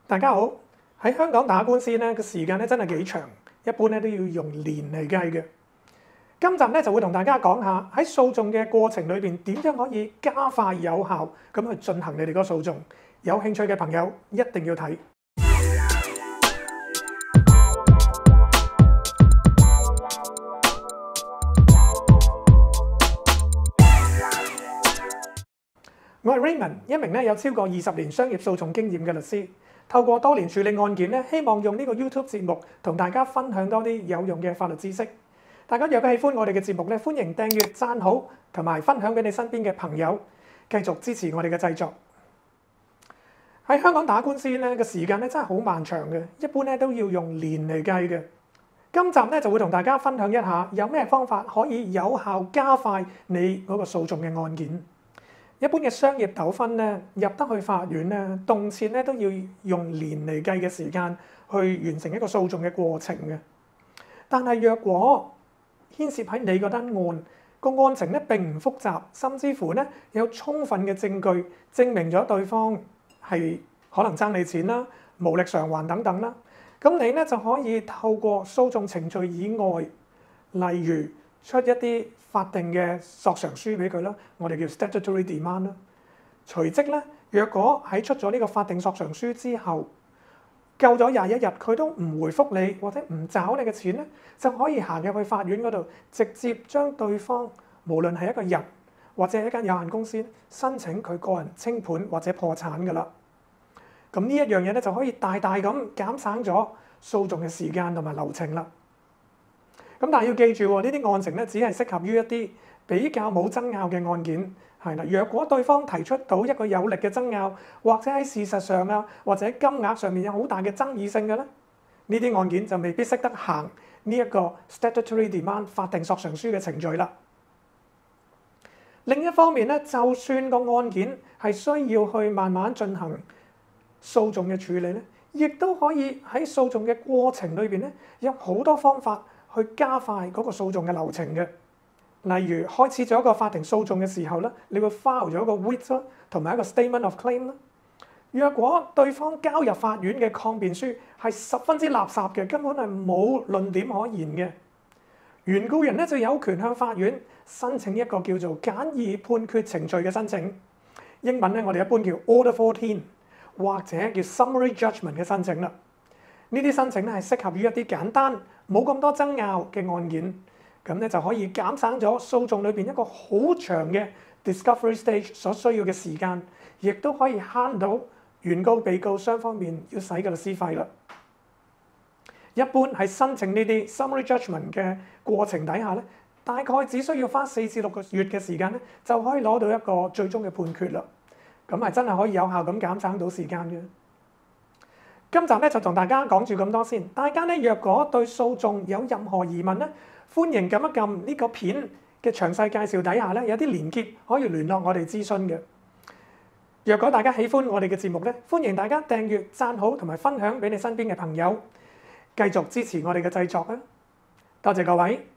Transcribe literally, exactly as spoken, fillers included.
大家好，喺香港打官司咧個時間咧真係幾長，一般咧都要用年嚟計嘅。今集咧就會同大家講下喺訴訟嘅過程裏邊點樣可以加快有效咁去進行你哋個訴訟。有興趣嘅朋友一定要睇。我係 Raymond， 一名咧有超過二十年商業訴訟經驗嘅律師。透過多年處理案件咧，希望用呢個 YouTube 節目同大家分享多啲有用嘅法律知識。大家若果喜歡我哋嘅節目咧，歡迎訂閱、讚好同埋分享俾你身邊嘅朋友，繼續支持我哋嘅製作。喺香港打官司咧個時間咧真係好漫長嘅，一般咧都要用年嚟計嘅。今集咧就會同大家分享一下有咩方法可以有效加快你嗰個訴訟嘅案件。一般嘅商業糾紛咧，入得去法院咧，動輒咧都要用年嚟計嘅時間去完成一個訴訟嘅過程嘅。但係若果牽涉喺你嗰單案，個案情咧並唔複雜，甚至乎咧有充分嘅證據證明咗對方係可能爭你錢啦、無力償還等等啦，咁你咧就可以透過訴訟程序以外，例如出一啲法定嘅索償書俾佢啦，我哋叫 statutory demand 啦。隨即咧，若果喺出咗呢個法定索償書之後，夠咗廿一日，佢都唔回覆你或者唔找你嘅錢咧，就可以行入去法院嗰度，直接將對方無論係一個人或者係一間有限公司申請佢個人清盤或者破產㗎啦。咁呢一樣嘢咧就可以大大咁減省咗訴訟嘅時間同埋流程啦。咁但係要記住喎，呢啲案情咧只係適合於一啲比較冇爭拗嘅案件，係啦。若果對方提出到一個有力嘅爭拗，或者喺事實上啊，或者金額上面有好大嘅爭議性嘅咧，呢啲案件就未必識得行呢一個 statutory demand 法定索償書嘅程序啦。另一方面咧，就算個案件係需要去慢慢進行訴訟嘅處理咧，亦都可以喺訴訟嘅過程裏邊咧，有好多方法去加快嗰個訴訟嘅流程嘅。例如開始咗一個法庭訴訟嘅時候咧，你會 file 咗一個 writ 同埋一個 statement of claim 啦。若果對方交入法院嘅抗辯書係十分之垃圾嘅，根本係冇論點可言嘅，原告人咧就有權向法院申請一個叫做簡易判決程序嘅申請。英文咧我哋一般叫 Order fourteen 或者叫 Summary Judgment 嘅申請啦。呢啲申請咧係適合於一啲簡單冇咁多爭拗嘅案件，咁咧就可以減省咗訴訟裏邊一個好長嘅 discovery stage 所需要嘅時間，亦都可以慳到原告、被告雙方面要使嘅律師費啦。一般喺申請呢啲 summary judgment 嘅過程底下咧，大概只需要花四至六個月嘅時間咧，就可以攞到一個最終嘅判決啦。咁係真係可以有效咁減省到時間嘅。今集咧就同大家講住咁多先。大家咧若果對訴訟有任何疑問咧，歡迎撳一撳呢個片嘅詳細介紹底下咧有啲連結可以聯絡我哋諮詢嘅。若果大家喜歡我哋嘅節目咧，歡迎大家訂閱、讚好同埋分享俾你身邊嘅朋友，繼續支持我哋嘅製作啊！多謝各位。